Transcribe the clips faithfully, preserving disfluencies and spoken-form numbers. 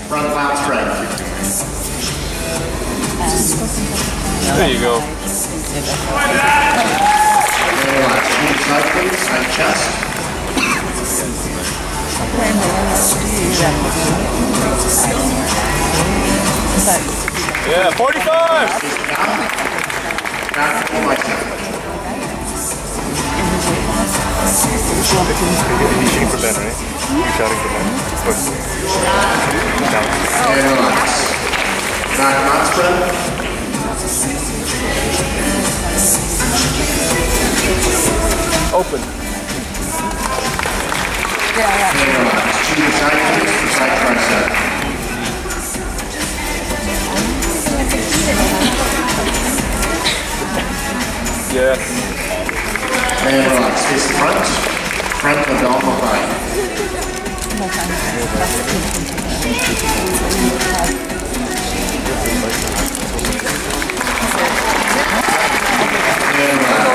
Front lat spread. There you go. Relax. Move side please, side chest. Yeah, forty-five! Back full bicep. You're shooting for Ben, right? You're shouting for Ben. And relax. Back lat spread. Open. And relax. To the side please, for side tricep. Yes. And relax. Face the front. Front abdominal thigh. And relax.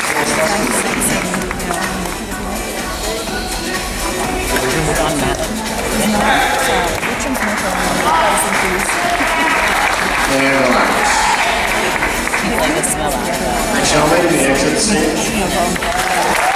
And relax. Gentlemen, the exit stage.